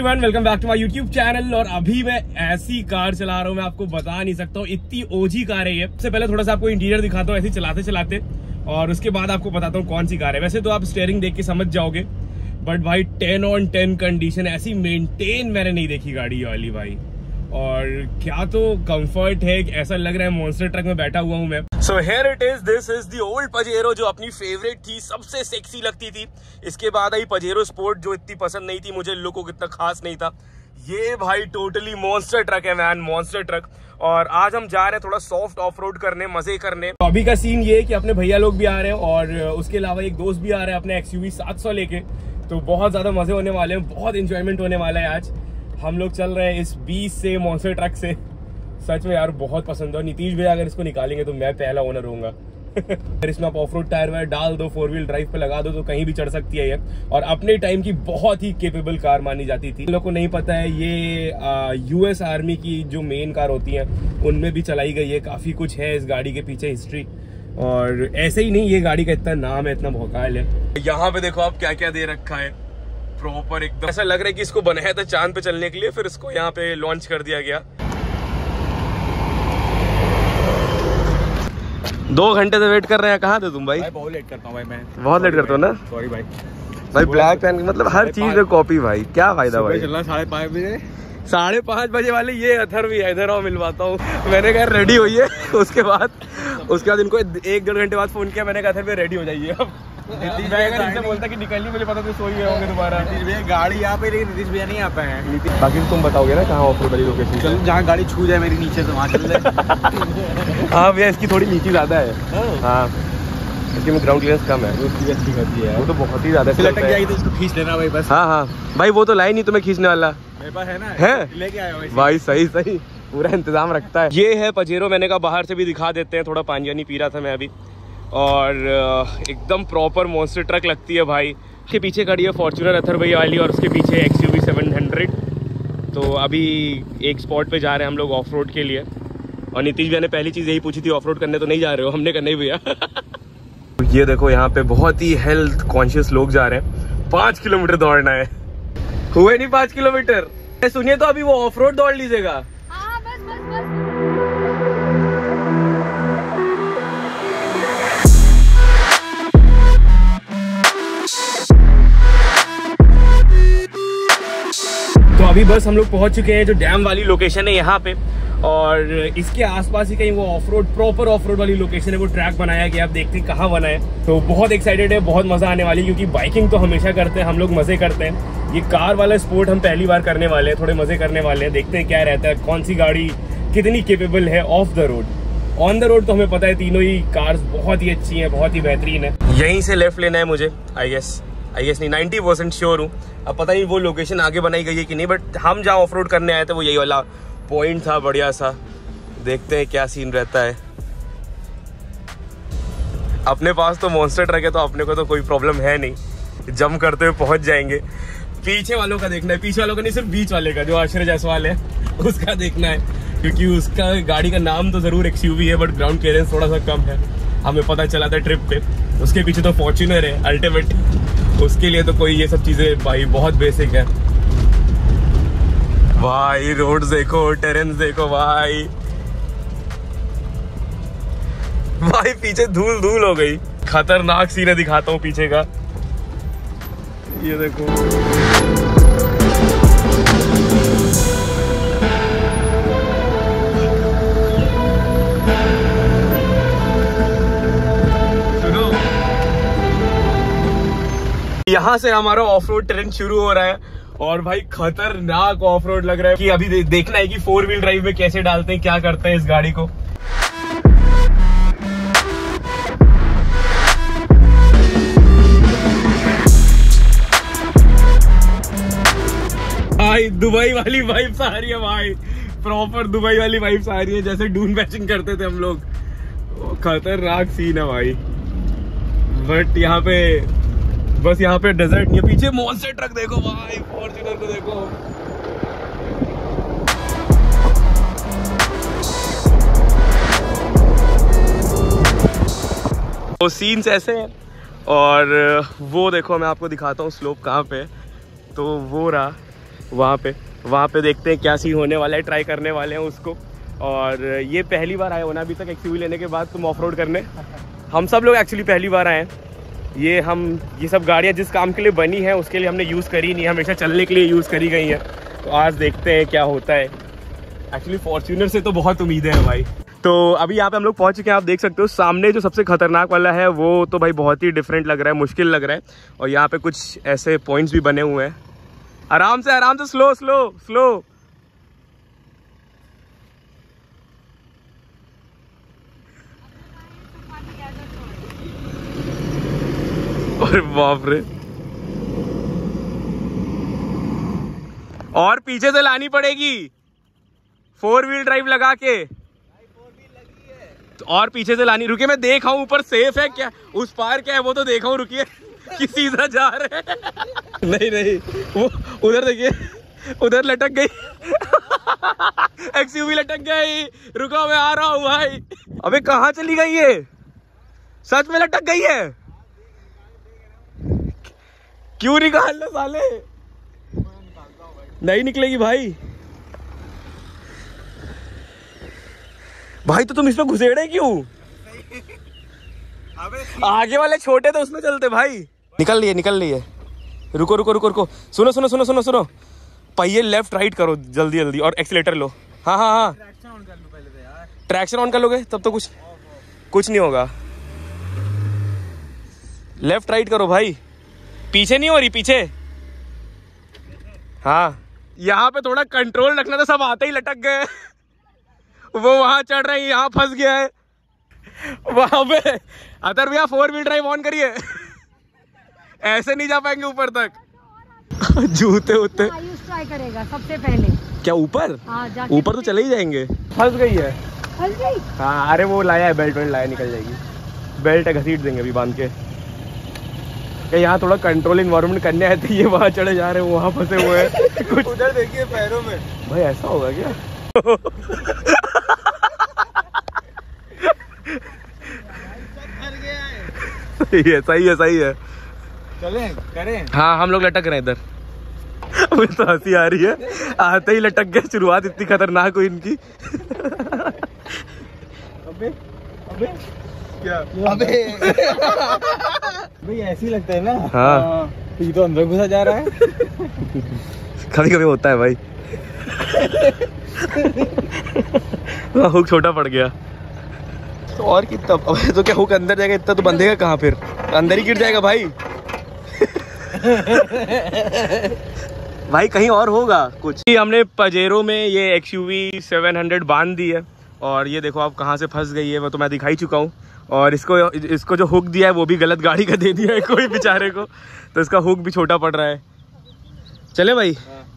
Everyone, welcome back to my YouTube channel. और अभी मैं ऐसी कार चला रहा हूँ, मैं आपको बता नहीं सकता हूँ, इतनी ओजी कार है ये। सबसे पहले थोड़ा सा आपको इंटीरियर दिखाता हूँ ऐसे चलाते चलाते, और उसके बाद आपको बताता हूँ कौन सी कार है। वैसे तो आप स्टीयरिंग देख के समझ जाओगे, बट भाई 10 on 10 कंडीशन, ऐसी मेंटेन मैंने नहीं देखी गाड़ी ये वाली भाई। और क्या तो कंफर्ट है, ऐसा लग रहा है मॉन्स्टर ट्रक में बैठा हुआ हूँ मैं। So here it is, this is the old Pajero जो अपनी फेवरेट थी, सबसे सेक्सी लगती थी। इसके बाद आई पजेरो स्पोर्ट जो इतनी पसंद नहीं थी मुझे, लुक को इतना खास नहीं था। ये भाई टोटली मॉन्स्टर ट्रक है मैन, मॉन्स्टर ट्रक। और आज हम जा रहे हैं थोड़ा सॉफ्ट ऑफ रोड करने, मजे करने। तो अभी का सीन ये है कि अपने भैया लोग भी आ रहे हैं और उसके अलावा एक दोस्त भी आ रहा है अपने XUV 700 लेके। तो बहुत ज्यादा मजे होने वाले हैं, बहुत इंजॉयमेंट होने वाला है आज। हम लोग चल रहे हैं इस 20 से मॉन्स्टर ट्रक से। सच में यार बहुत पसंद है। और नीतीश भैया अगर इसको निकालेंगे तो मैं पहला ओनर होऊंगा। अगर इसमें आप ऑफ रोड टायर वायर डाल दो, 4 व्हील ड्राइव पे लगा दो तो कहीं भी चढ़ सकती है ये। और अपने टाइम की बहुत ही केपेबल कार मानी जाती थी। लोगों को नहीं पता है ये US आर्मी की जो मेन कार होती है उनमें भी चलाई गई है। काफी कुछ है इस गाड़ी के पीछे हिस्ट्री। और ऐसे ही नहीं, ये गाड़ी का इतना नाम है, इतना भौकाल है। यहाँ पे देखो आप क्या क्या दे रखा है, प्रॉपर एकदम ऐसा लग रहा है कि इसको बनाया था चांद पे चलने के लिए, फिर इसको यहाँ पे लॉन्च कर दिया गया। 2 घंटे से वेट कर रहे हैं। कहाँ थे तुम भाई? बहुत लेट करता हूँ भाई मैं, बहुत लेट करते हो ना। सॉरी भाई। भाई ब्लैक पेन मतलब हर चीज में कॉपी भाई, क्या फायदा भाई। चल रहा 5:30 बजे, 5:30 बजे वाले। ये अथर भी है, इधर आओ मिलवाता हूँ। मैंने कहा रेडी होइए। उसके बाद इनको 1-1.5 घंटे बाद फोन किया, मैंने कहा था रेडी हो जाइए अब। मैं अगर इनसे बोलता कि निकल नहीं, मुझे पता तो सोई गए होंगे दोबारा। नीतीश भैया गाड़ी यहाँ पे, लेकिन नीतीश भैया नहीं आ पाए हैं। बाकी तुम बताओगे ना कहाँ ऑफ रोड वाली लोकेशन। चल जहाँ गाड़ी छू जाए मेरी नीचे से वहाँ चल जाए। हाँ भैया, इसकी थोड़ी नीची ज्यादा है। हाँ इसकी में ग्राउंड क्लियरेंस कम है। उसकी अच्छी करती है वो तो बहुत ही ज्यादा लटक जाएगी तो उसको खींच लेना भाई बस। हाँ भाई, वो तो लाइन ही तुम्हें खींचने वाला मेरे पास है ना, है लेके आया भाई। सही पूरा इंतजाम रखता है। ये है पजेरो, मैंने कहा बाहर से भी दिखा देते हैं। थोड़ा पानी वानी पी रहा था मैं अभी। और एकदम प्रॉपर मॉन्स्टर ट्रक लगती है भाई। के पीछे खड़ी है फॉर्च्यूनर अथर भैया वाली, और उसके पीछे XUV 700। तो अभी एक स्पॉट पे जा रहे हैं हम लोग ऑफ रोड के लिए। और नीतीश भैया ने पहली चीज़ यही पूछी थी, ऑफ रोड करने तो नहीं जा रहे हो? हमने कहा नहीं भैया। ये देखो यहाँ पे बहुत ही हेल्थ कॉन्शियस लोग जा रहे हैं। 5 किलोमीटर दौड़ना है, हुए नहीं 5 किलोमीटर। सुनिए तो अभी वो ऑफ रोड दौड़ लीजिएगा। तो अभी बस हम लोग पहुंच चुके हैं जो डैम वाली लोकेशन है यहाँ पे। और इसके आसपास ही कहीं वो off road, proper off road वाली लोकेशन है, वो ट्रैक बनाया गया। आप देखते हैं कहाँ बना है। तो बहुत एक्साइटेड है, बहुत मजा आने वाली, क्योंकि बाइकिंग तो हमेशा करते हैं हम लोग, मजे करते हैं। ये कार वाला स्पोर्ट हम पहली बार करने वाले हैं, थोड़े मजे करने वाले हैं। देखते हैं क्या रहता है, कौन सी गाड़ी कितनी केपेबल है off the road. On the road तो हमें पता है तीनों ही कार्स बहुत ही अच्छी हैं, बहुत ही बेहतरीन है। यहीं से लेफ्ट लेना है मुझे, आई गेस नहीं 90% श्योर हूँ। अब पता नहीं वो लोकेशन आगे बनाई गई है कि नहीं, बट हम जहाँ ऑफ रोड करने आए थे वो यही वाला पॉइंट था बढ़िया सा। देखते हैं क्या सीन रहता है। अपने पास तो मॉन्स्टर ट्रक है तो अपने को तो कोई प्रॉब्लम है नहीं, जम करते हुए पहुंच जाएंगे। पीछे वालों का देखना है, पीछे वालों का नहीं, सिर्फ बीच वाले का जो आश्रय जायसवाल है उसका देखना है। क्योंकि उसका गाड़ी का नाम तो जरूर XUV है, बट ग्राउंड क्लियरेंस थोड़ा सा कम है, हमें पता चला था ट्रिप पे। उसके पीछे तो फॉर्च्यूनर है अल्टीमेट, उसके लिए तो कोई ये सब चीजें भाई बहुत बेसिक है। भाई रोड देखो, टेरेंस देखो भाई। भाई पीछे धूल धूल हो गई। खतरनाक सीन दिखाता हूँ पीछे का, ये देखो। यहाँ से हमारा ऑफ रोड ट्रेन शुरू हो रहा है। और भाई खतरनाक ऑफ रोड लग रहा है कि अभी देखना है कि 4 व्हील ड्राइव में कैसे डालते हैं, क्या करते हैं इस गाड़ी को। भाई दुबई वाली वाइब्स आ रही है भाई, प्रॉपर दुबई वाली वाइब्स आ रही है, जैसे डून बैचिंग करते थे हम लोग। खतरनाक सीन है भाई। बट यहाँ पे डेजर्ट नहीं है। पीछे मॉन्स्टर ट्रक देखो भाई, फॉर्च्यूनर को देखो। तो सीन्स ऐसे हैं। और वो देखो मैं आपको दिखाता हूँ स्लोप कहाँ पे। तो वो रहा, वहाँ पे देखते हैं क्या सीन होने वाला है, ट्राई करने वाले हैं उसको। और ये पहली बार आए हो ना अभी तक एक्सयूवी लेने के बाद तुम ऑफ रोड करने? हम सब लोग एक्चुअली पहली बार आए हैं। ये सब गाड़ियाँ जिस काम के लिए बनी हैं उसके लिए हमने यूज़ करी नहीं, हमेशा चलने के लिए यूज़ करी गई हैं। तो आज देखते हैं क्या होता है। एक्चुअली फॉर्च्यूनर से तो बहुत उम्मीदें हैं भाई। तो अभी यहाँ पे हम लोग पहुँच चुके हैं, आप देख सकते हो। सामने जो सबसे खतरनाक वाला है वो तो भाई बहुत ही डिफरेंट लग रहा है, मुश्किल लग रहा है। और यहाँ पे कुछ ऐसे पॉइंट्स भी बने हुए हैं। आराम से स्लो स्लो स्लो। अरे बाप रे, और पीछे से लानी पड़ेगी 4 व्हील ड्राइव लगा के। और पीछे से लानी, रुकिए मैं देख हूँ ऊपर सेफ है क्या, उस पार क्या है वो तो देखा हूँ, रुकिए कि सीधा जा रहे हैं। नहीं वो उधर देखिए, उधर लटक गई एक्सयूवी लटक गई। रुको मैं आ रहा हूँ भाई। अबे कहाँ चली गई ये, सच में लटक गई है? क्यों निकाल लो साले, नहीं निकलेगी भाई। भाई तो तुम इसमें घुसेड़े क्यों? आगे वाले छोटे तो उसमें चलते भाई। निकल रही है। रुको। सुनो। पहिए लेफ्ट राइट करो जल्दी और एक्सीलेटर लो। हाँ। ट्रैक्शन ऑन कर लोगे तब तो कुछ नहीं होगा। लेफ्ट राइट करो भाई, पीछे नहीं हो रही, पीछे। हाँ यहाँ पे थोड़ा कंट्रोल रखना था, सब आते ही लटक गए। वो वहां चढ़ रहे हैं, यहाँ फंस गया है। वहां पे अतर भैया 4 व्हील ड्राइव ऑन करिए। ऐसे नहीं जा पाएंगे ऊपर तक। जूते उते ट्राई करेगा सबसे पहले। क्या ऊपर? ऊपर तो चले ही जाएंगे। फंस गई है। हाँ अरे वो लाया है, बेल्ट लाया, निकल जाएगी। बेल्ट है, घसीट देंगे अभी बांध के। यहाँ थोड़ा कंट्रोल इन्वायरमेंट करने आए थे, ये वहां चढ़े जा रहे हैं, वहां फंसे हुए हैं। कुछ उधर देखिए पैरों में। भाई ऐसा होगा क्या? सही है। चलें करें? हाँ हम लोग लटक रहे हैं इधर। अभी तो हंसी आ रही है, आते ही लटक गए। शुरुआत इतनी खतरनाक हुई इनकी। अबे क्या? अबे भाई ऐसे ही लगता है ना। हाँ तो ये तो अंदर घुसा जा रहा है। कभी होता है भाई। हुक छोटा पड़ गया तो और कितना, तो क्या हुक अंदर जाएगा, इतना तो बंधेगा कहाँ, फिर अंदर ही गिर जाएगा भाई। भाई कहीं और होगा कुछ। हमने पजेरो में ये एक्सयूवी 700 बांध दी है और ये देखो आप कहाँ से फंस गई है, वो तो मैं दिखा ही चुका हूँ। और इसको जो हुक दिया है वो भी गलत गाड़ी का दे दिया है कोई बेचारे को, तो इसका हुक भी छोटा पड़ रहा है। चले भाई।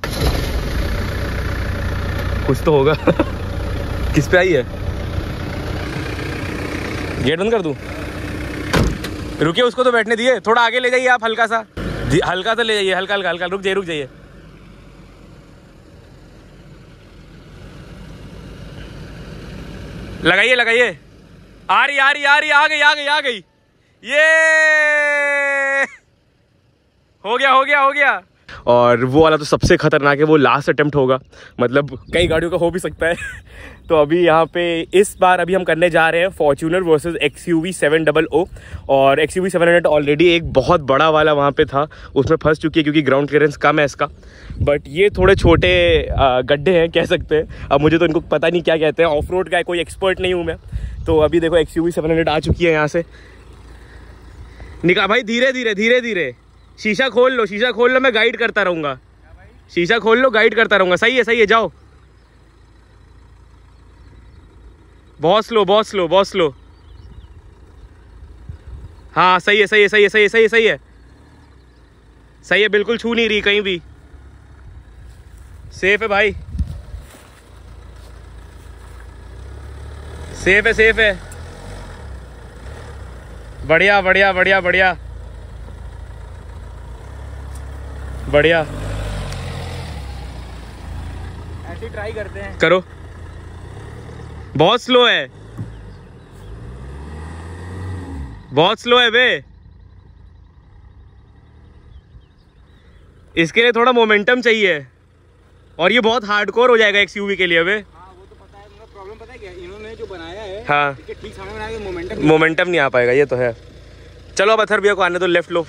कुछ तो होगा। किस पे आई है? गेट बंद कर दूं? रुकिए, उसको तो बैठने दिए, थोड़ा आगे ले जाइए आप, हल्का सा ले जाइए, हल्का। रुक जाइए। लगाइए। आ रही, आ गई। ये हो गया। और वो वाला तो सबसे खतरनाक है, वो लास्ट अटेम्प्ट होगा, मतलब कई गाड़ियों का हो भी सकता है। तो अभी यहाँ पे इस बार अभी हम करने जा रहे हैं फॉर्च्यूनर वर्सेस एक्सयूवी 700। और एक्सयूवी 700 ऑलरेडी एक बहुत बड़ा वाला वहाँ पे था, उसमें फंस चुकी है क्योंकि ग्राउंड क्लियरेंस कम है इसका। बट ये थोड़े छोटे गड्ढे हैं कह सकते हैं, अब मुझे तो इनको पता नहीं क्या कहते हैं, ऑफ रोड का कोई एक्सपर्ट नहीं हूँ मैं। तो अभी देखो एक्सयूवी 700 आ चुकी है यहाँ से। निकाल भाई, धीरे। शीशा खोल लो, मैं गाइड करता रहूँगा। शीशा खोल लो, गाइड करता रहूँगा। सही है, जाओ। बहुत स्लो। हाँ सही है, बिल्कुल छू नहीं रही कहीं भी। सेफ है भाई, सेफ है। बढ़िया। ऐसे ट्राई करते हैं, करो। बहुत स्लो है बे। इसके लिए थोड़ा मोमेंटम चाहिए। और ये बहुत हार्डकोर हो जाएगा एक्सयूवी के लिए अबे। हाँ वो तो पता है, प्रॉब्लम पता है क्या, इन्होंने जो बनाया है हाँ ठीक सामने बनाया, मोमेंटम नहीं आ पाएगा, ये तो है। चलो अब अथर भैया को आने दो, लेफ्ट लो।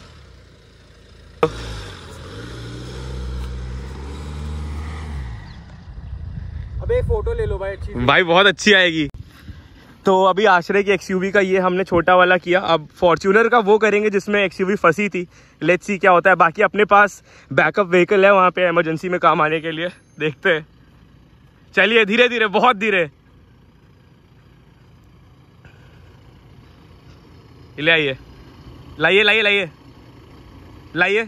अबे फोटो ले लो भाई, अच्छी भाई बहुत अच्छी आएगी। तो अभी आश्रय की एक्सयूवी का ये हमने छोटा वाला किया, अब फॉर्च्यूनर का वो करेंगे जिसमें एक्सयूवी फंसी थी। लेट्स सी क्या होता है। बाकी अपने पास बैकअप व्हीकल है वहाँ पे इमरजेंसी में काम आने के लिए, देखते हैं। चलिए धीरे धीरे, बहुत धीरे। ले आइए, लाइए लाइए लाइए लाइए,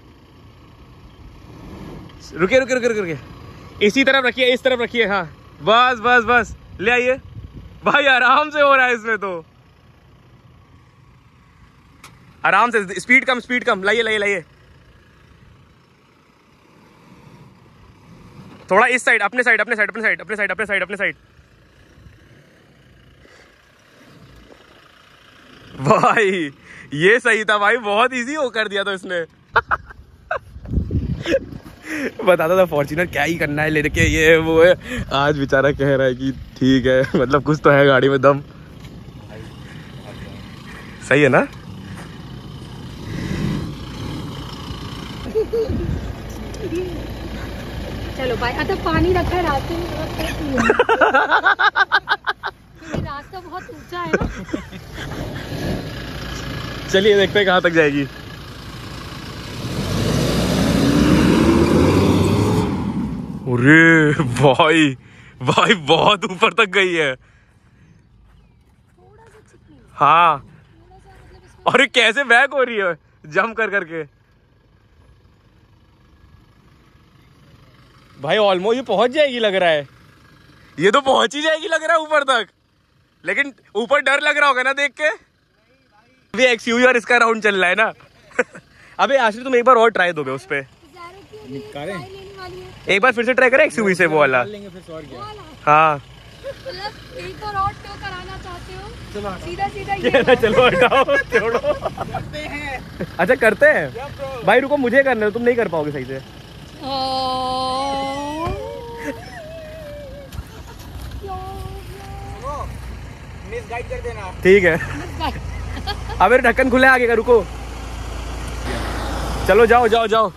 रुकिए रुकिए रुकिए रुकिए, इसी तरफ रखिए, इस तरफ रखिए। हाँ बस बस बस, ले आइए भाई, आराम से हो रहा है इसमें तो, आराम से, स्पीड कम स्पीड कम, लाइए लाइए लाइए। थोड़ा इस साइड, अपने साइड अपने साइड अपने साइड अपने साइड अपने साइड अपने साइड। भाई ये सही था भाई, बहुत इजी हो कर दिया था इसने। बताता था फॉर्च्यूनर क्या ही करना है लेके, ये वो है। आज बेचारा कह रहा है कि ठीक है, मतलब कुछ तो है गाड़ी में दम। सही है ना? चलो भाई, अच्छा पानी रखा है रास्ते में, रास्ता बहुत ऊंचा है ना। चलिए देखते हैं कहाँ तक जाएगी। अरे भाई भाई बहुत ऊपर तक गई है। हाँ, अरे कैसे बैक हो रही है जंप कर करके। भाई ऑलमोस्ट ये पहुंच जाएगी लग रहा है, ये तो पहुंच ही जाएगी लग रहा है ऊपर तक। लेकिन ऊपर डर लग रहा होगा ना देख के। अभी एक्सयूवी और इसका राउंड चल रहा है ना। अबे आश्री तुम एक बार और ट्राई दोगे उस पे, एक बार फिर से ट्राई करें एक्सयूवी से वो वाला। हाँ एक और टो कराना चाहते हो? सीधा सीधा ये चलो हटाओ छोड़ो। अच्छा करते हैं भाई, रुको मुझे करना है, तुम नहीं कर पाओगे सही से। मिसगाइड कर देना। ठीक है। अबे ढक्कन खुला है आगे का, रुको। चलो जाओ जाओ जाओ,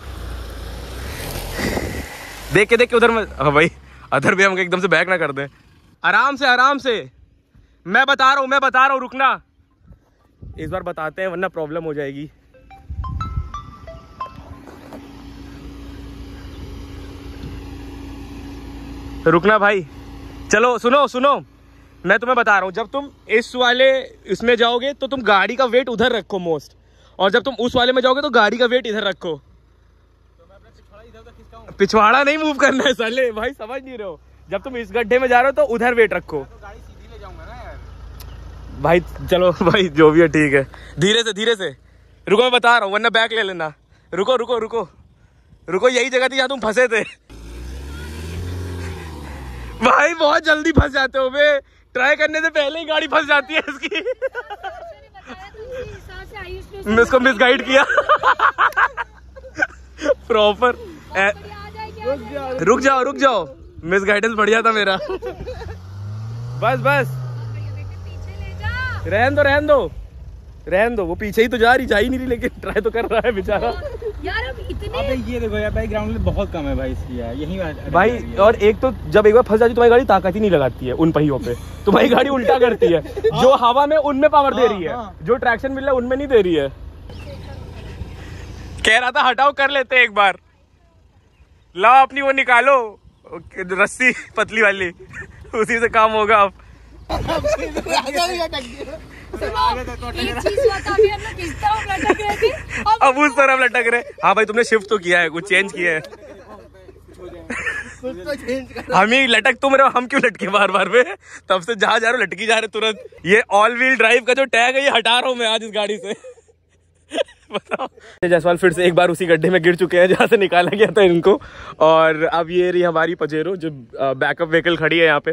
देख के उधर में। हाँ भाई अधर भी हमको एकदम से बैक ना कर दे। आराम से आराम से, मैं बता रहा हूँ रुकना। इस बार बताते हैं वरना प्रॉब्लम हो जाएगी। रुकना भाई। चलो सुनो सुनो, मैं तुम्हें बता रहा हूँ, जब तुम इस वाले इसमें जाओगे तो तुम गाड़ी का वेट उधर रखो मोस्ट, और जब तुम उस वाले में जाओगे तो गाड़ी का वेट इधर रखो। तो मैं अपना पिछवाड़ा इधर तक खिसकाऊं? पिछवाड़ा नहीं मूव करना है साले, भाई समझ नहीं रहे हो। जब तुम इस गड्ढे में जा रहे हो तो उधर वेट रखो। तो गाड़ी सीधी ले जाऊंगा ना यार। भाई चलो भाई जो भी है ठीक है, धीरे से। रुको मैं बता रहा हूँ वरना बैक ले लेना। रुको रुको रुको रुको, यही जगह थी जहाँ तुम फंसे थे। भाई बहुत जल्दी फंस जाते हो बे, ट्राई करने से पहले ही गाड़ी फंस जाती है इसकी। मैं इसको मिसगाइड किया प्रॉपर। रुक जाओ, मिसगाइडेंस बढ़िया था मेरा। बस रहन दो, वो पीछे ही तो जा ही नहीं रही, लेकिन ट्राई तो कर रहा है बेचारा। यार अब इतने, अबे ये देखो यार भाई, ग्राउंड में बहुत कम है भाई इसकी यार, यही भाई। और एक तो जब एक बार फंस जाती तुम्हारी गाड़ी ताकत ही नहीं लगाती है उन पहियों पे, तुम्हारी गाड़ी उल्टा करती है। जो हवा में उनमें पावर दे रही है, जो ट्रैक्शन मिल रहा है उनमें नहीं दे रही है। कह रहा था हटाओ, कर लेते एक बार। लाओ अपनी वो निकालो रस्सी पतली वाली, उसी से काम होगा अब। अब उस तरफ लटक रहे। हाँ भाई तुमने शिफ्ट तो किया है, कुछ चेंज किया है। हम ही लटक, तुम रहे हो, हम क्यों लटके बार बार में? तब से जहाँ जा रहे हो लटकी जा रहे तुरंत। ये ऑल व्हील ड्राइव का जो टैग है ये हटा रहा हूँ मैं आज इस गाड़ी से। बताओ। जायसवाल फिर से एक बार उसी गड्ढे में गिर चुके हैं जहाँ से निकाला गया था इनको। और अब ये रही हमारी पजेरो जो बैकअप व्हीकल खड़ी है यहाँ पे।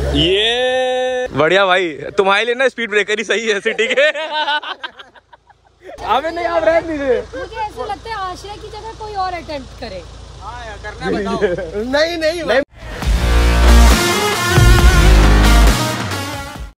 ये बढ़िया भाई, तुम्हारे लिए ना स्पीड ब्रेकर ही सही है सिटी के। अबे नहीं आप रहने दीजिए। मुझे ऐसा लगता है आश्रय की जगह कोई और अटेम्प्ट करे। हाँ यार करना है बताओ। नहीं